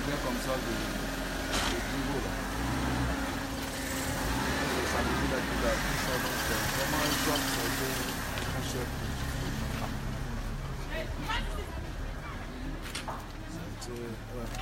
vient comme ça de Congo là. Ça me dit là qu'il a tout ça, donc c'est vraiment un choix qui a été très cher. Ouais.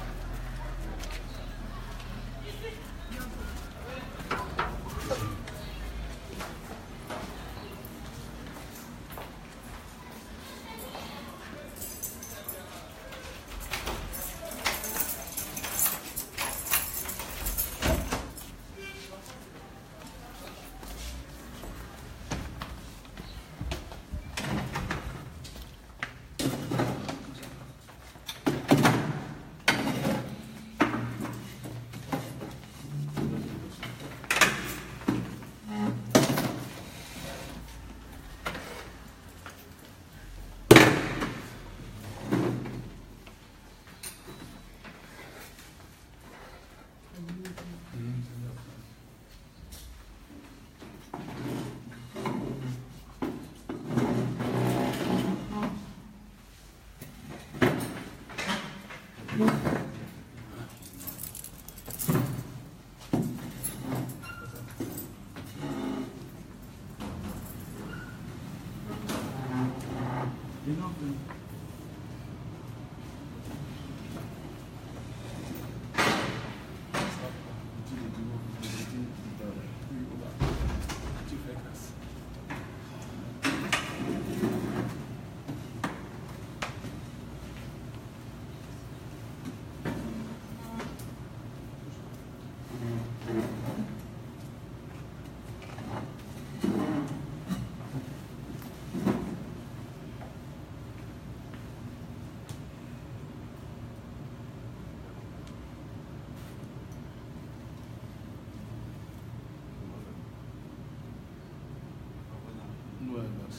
Ouais, merci.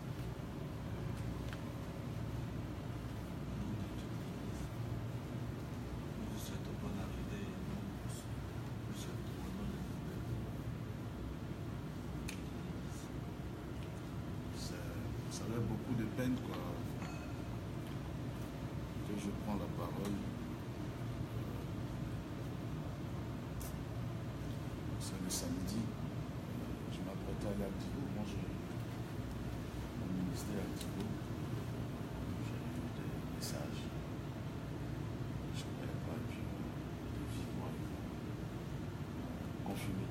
Ça avait beaucoup de peine, quoi, que je prends la parole. C'est le samedi. Je m'apprêtais à aller à Tibo. Moi, mon ministère à Tibo. J'ai eu des messages. Je ne connais pas, et puis de vive voix, confirmé.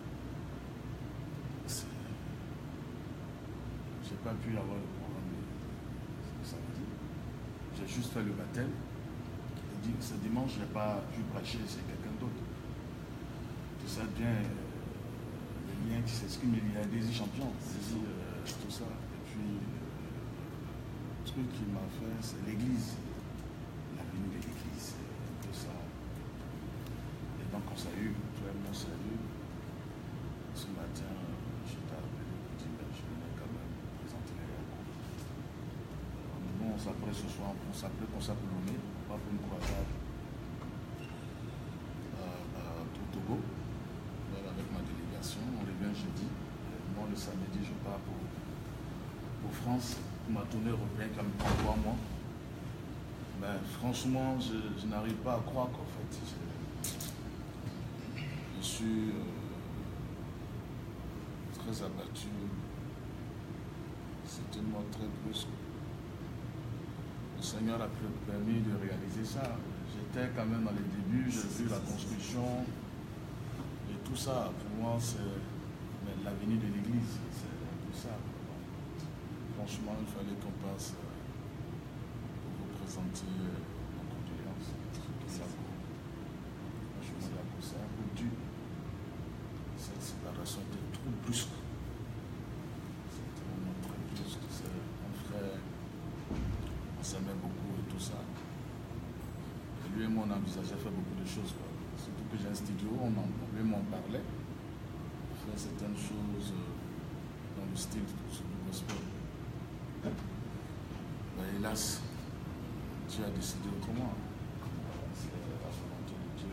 Je n'ai pas pu avoir le programme de samedi. J'ai juste fait le baptême. Et ce dimanche, je n'ai pas pu prêcher, c'est quelqu'un d'autre. Tout ça devient le lien qui s'exprime, il y a des champions, tout ça. Et puis, le truc qui m'a fait, c'est l'église. La venue de l'église, tout ça. Et donc, on salue, toi et moi, salut. Ce matin, je t'ai appelé pour dire que je venais quand même présenter les recours. Nous, on s'appelait ce soir, on s'appelait pour nommer, pas pour une croisade au Togo, avec ma délégation. On revient jeudi. Moi, le samedi, je pars pour France. Ma tournée revient quand même pour 3 mois. Ben, franchement, je n'arrive pas à croire qu'en fait, je suis très abattu. C'était moi très brusque. Le Seigneur a permis de réaliser ça. J'étais quand même dans les débuts, j'ai vu la construction et tout ça. Pour moi, c'est l'avenir de l'Église. C'est tout ça. Franchement, il fallait qu'on passe pour vous présenter nos condoléances. Franchement, c'est un peu dur. Cette séparation était trop brusque. C'était vraiment très brusque. C'est mon frère. On s'aimait beaucoup et tout ça. Et lui et moi, on envisageait faire beaucoup de choses, quoi. Surtout que j'ai un studio, lui et moi, on parlait. Faire certaines choses dans le style du gospel. Ben, hélas, Dieu a décidé autrement. C'est la volonté de Dieu.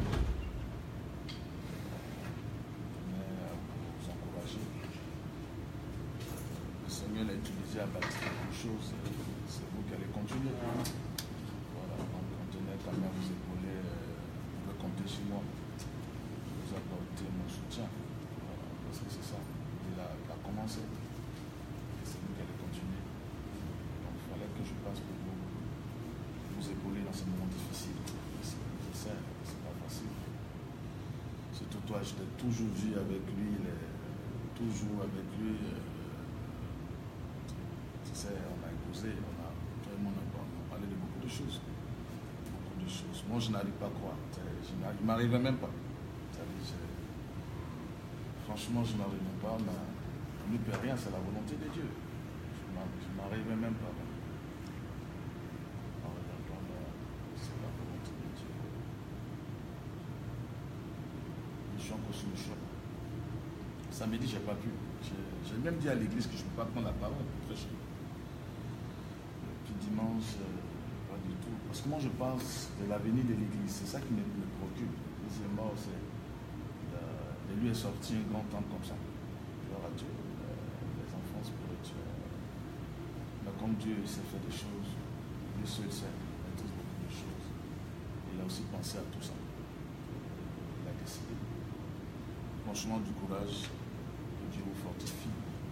Mais pour vous encourager, le Seigneur l'a utilisé à bâtir quelque chose. C'est vous qui allez continuer. Voilà, donc continuez quand même à vous épauler aussi moi, vous apporter mon soutien. Voilà, parce que c'est ça. Il a commencé. Et c'est nous qui allons continuer. Donc il fallait que je passe pour vous épauler dans ces moments difficiles. C'est pas facile. Surtout toi, je t'ai toujours vu avec lui, toujours avec lui. Tu sais, on a causé, toi et moi, on a parlé de beaucoup de choses. Beaucoup de choses. Moi, je n'arrive pas à croire. Je ne m'arrivais même pas. Franchement, je n'arrive même pas, mais on ne peut rien, c'est la volonté de Dieu. Je n'arrivais même pas. C'est la volonté de Dieu. Je suis encore sur le choc. Samedi, je n'ai pas pu. J'ai même dit à l'église que je ne peux pas prendre la parole pour prêcher. Puis dimanche, pas du tout. Parce que moi, je pense de l'avenir de l'église. C'est ça qui me préoccupe. Deuxièmement, c'est de lui est sorti un grand temps comme ça. Gloire à Dieu. Les enfants spirituels. Mais comme Dieu sait faire des choses, lui seul sait. Il maîtrise beaucoup de choses. Il a aussi pensé à tout ça. Il a décidé. Franchement, du courage. Que Dieu vous fortifie.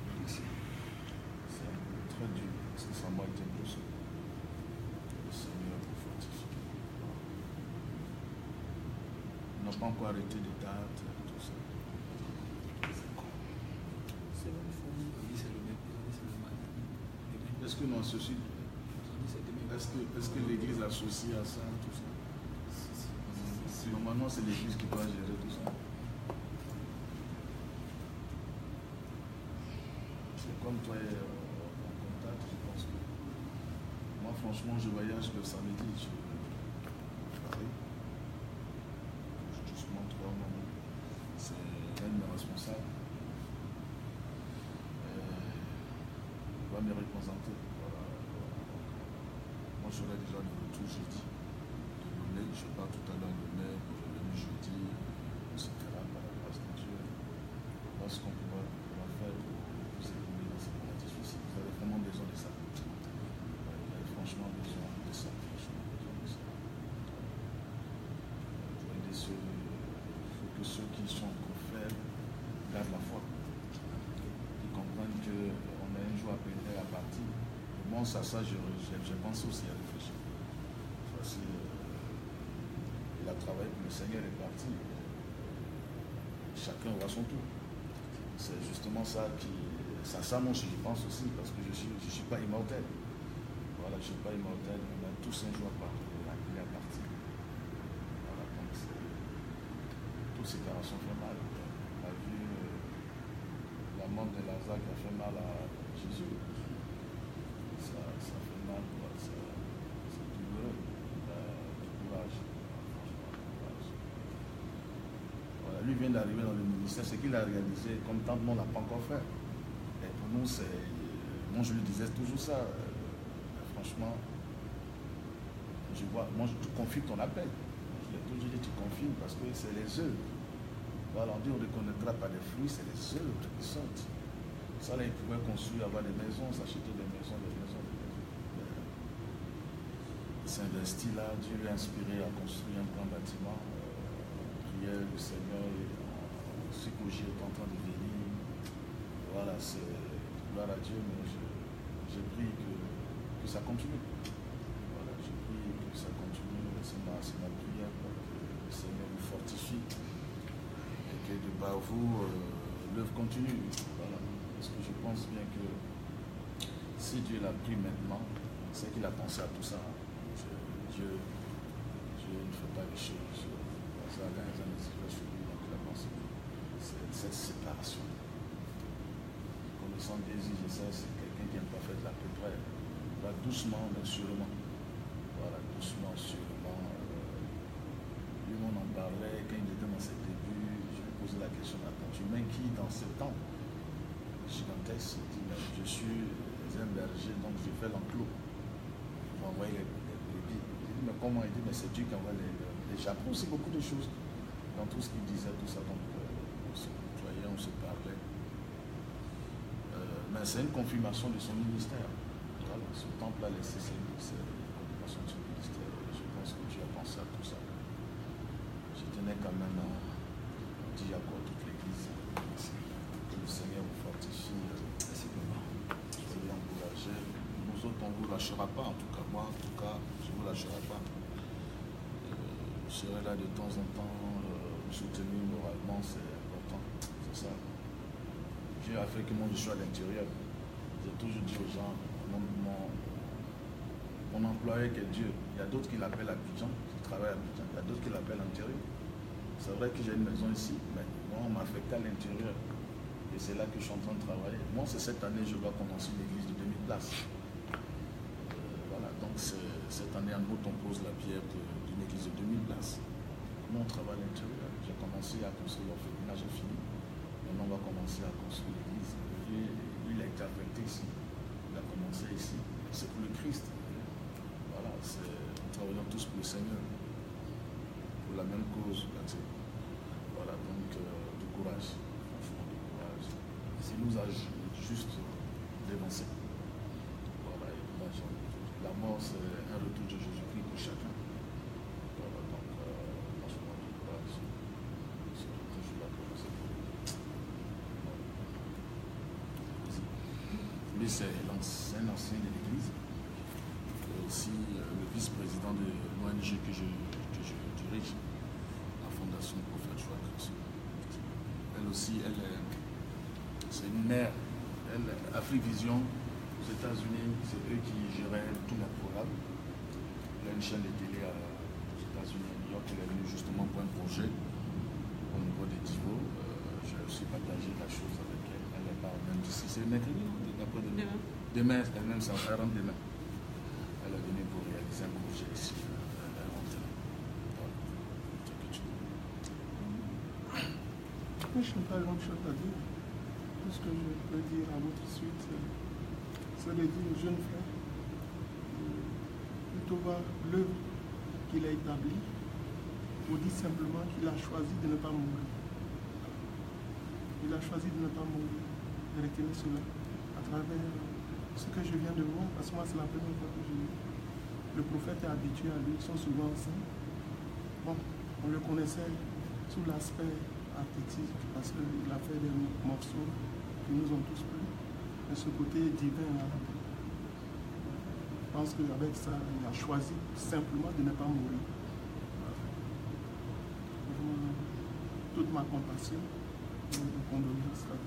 C'est très dur. Parce que ça m'a été plus. Le Seigneur vous fortifie. On n'a pas encore arrêté de date, tout ça. C'est bon, c'est le même. Est-ce que nous associons? Est-ce que l'église associe à ça, tout ça? Normalement, c'est l'église qui doit gérer tout ça. C'est comme toi en contact, je pense que. Moi, franchement, je voyage le samedi. Je Paris. Justement, 3 mois. C'est l'un de mes responsables. Il va me représenter. Voilà. Moi, je serai déjà de retour jeudi. De Lomé, je pars tout à l'heure de Lomé, pour revenir jeudi, etc. Par la grâce de Dieu. Voilà ce qu'on pourra faire pour vous épauler dans ces moments difficiles. Vous avez vraiment besoin de ça. Vous avez franchement besoin de ça. Il faut que ceux qui sont encore faibles gardent la foi. Ils comprennent qu'on a un jour appelé à partir. Et bon, ça je pense aussi à réfléchir. Parce que, il a travaillé pour le Seigneur est parti. Chacun aura son tour. C'est justement ça ça moi je pense aussi, parce que je suis pas immortel. Voilà, je ne suis pas immortel. On a tous un jour à partir. Il est parti. Voilà, donc toutes ces séparation fait mal. On a vu la mort de Lazare qui a fait mal à Jésus. Ça fait mal, c'est douloureux. Du courage. Voilà, lui vient d'arriver dans le ministère. Ce qu'il a réalisé, comme tant de monde n'a pas encore fait. Et pour nous, moi je lui disais toujours ça. Franchement, moi je te confie ton appel. Je l'ai toujours dit, tu confies parce que c'est les œuvres. Voilà, on dit on ne reconnaîtra pas les fruits, c'est les œuvres qui sortent. Ça là, il pouvait construire, avoir des maisons, s'acheter des maisons. Il s'investit là, Dieu lui a inspiré à construire un grand bâtiment. Prière le Seigneur, ce que j'ai est en train de venir. Voilà, c'est gloire à Dieu, mais je prie que ça continue. Voilà, je prie que ça continue. C'est ma prière pour que le Seigneur vous fortifie et que de par vous, l'œuvre continue. Voilà, parce que je pense bien que si Dieu l'a pris maintenant, c'est qu'il a pensé à tout ça. Dieu ne fait pas les choses. Ça a gagné un situation, donc il a pensé. C'est cette séparation. Connaissant Jésus, je sais, c'est quelqu'un qui n'aime pas faire de la peu près. Va doucement, mais sûrement. Voilà, doucement, sûrement. Lui, on en parlait quand il était dans ses débuts. Je lui posais la question, attends, tu mets qui dans ce temps gigantesque? Il dit, mais je suis un berger, donc je fais l'enclos. Je vais envoyer les brebis. Je dis, mais comment? Il dit, mais c'est Dieu qui envoie les J'apprends aussi beaucoup de choses dans tout ce qu'il disait, tout ça. Donc, on se tutoyait, on se parlait. Mais c'est une confirmation de son ministère. Voilà, ce temple a laissé c'est une confirmation de son ministère. Je pense que Dieu a pensé à tout ça. Je tenais tenais quand même à dire à quoi toute l'Église. Que le Seigneur vous fortifie. Soyez encouragés. Nous autres, on ne vous lâchera pas. En tout cas, moi, en tout cas, je ne vous lâcherai pas. Je serai là de temps en temps, vous soutenir moralement, c'est important. C'est ça. Dieu a fait que moi je suis à l'intérieur. J'ai toujours dit aux gens, mon employé qui est Dieu, il y a d'autres qui l'appellent Abidjan, qui travaillent à Abidjan, il y a d'autres qui l'appellent intérieur. C'est vrai que j'ai une maison ici, mais moi on m'a affecté à l'intérieur. Et c'est là que je suis en train de travailler. Moi c'est cette année je dois commencer une église de 2000 places. Voilà, donc cette année en août on pose la pierre d'une église de 2000 places. Nous on travaille à l'intérieur. J'ai commencé à construire l'orphelinat, j'ai fini. Maintenant on va commencer à construire l'église. Il a été affecté ici. Il a commencé ici. C'est pour le Christ. Voilà, nous travaillons tous pour le Seigneur. Pour la même cause. Voilà, donc du courage. Franchement, du courage. Il nous a juste dénoncé. Voilà, la mort c'est un retour de Jésus-Christ pour chacun. Voilà, donc franchement, du courage. C'est toujours là pour vous. Lui, c'est un ancien de l'Église. Et aussi le vice-président de l'ONG que je dirige, la Fondation Prophète Joachim. Elle aussi, c'est une mère. Elle, Afrique Vision, aux États-Unis, c'est eux qui géraient tous les programmes. Elle a une chaîne de télé aux États-Unis, à New York. Elle est venue justement pour un projet au niveau des Divos. J'ai aussi partagé la chose avec elle. Elle est pas même d'ici. C'est mercredi, non? Demain. Demain, elle-même, ça va rentrer demain. Elle est venue pour réaliser un projet ici. Elle est rentrée. Voilà. C'est que tu veux. Je n'ai pas grand-chose à dire. Tout ce que je peux dire à votre suite, c'est de dire au jeune frère, plutôt voir l'œuvre qu'il a établie, pour dire simplement qu'il a choisi de ne pas mourir. Il a choisi de ne pas mourir. Retenez cela à travers ce que je viens de voir, parce que moi c'est la première fois que je lis. Le prophète est habitué à lui, ils sont souvent ensemble. Bon, on le connaissait sous l'aspect artistique, parce qu'il a fait des morceaux qui nous ont tous plu. Mais ce côté divin, là, je pense qu'avec ça, il a choisi simplement de ne pas mourir. Toute ma compassion et condoléances là.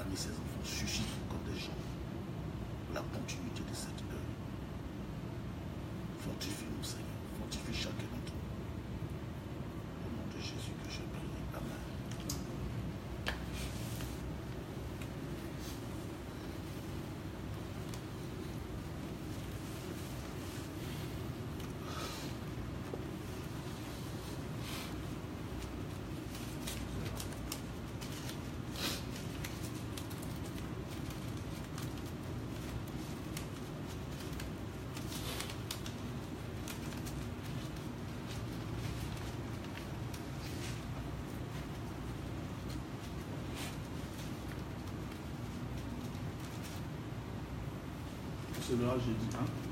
parmi ses enfants suscite encore des gens pour la continuité de cette œuvre. Fortifie-nous, Seigneur. Fortifie chacun d'entre nous. Au nom de Jésus que je prie. Amen. C'est là, j'ai dit, hein?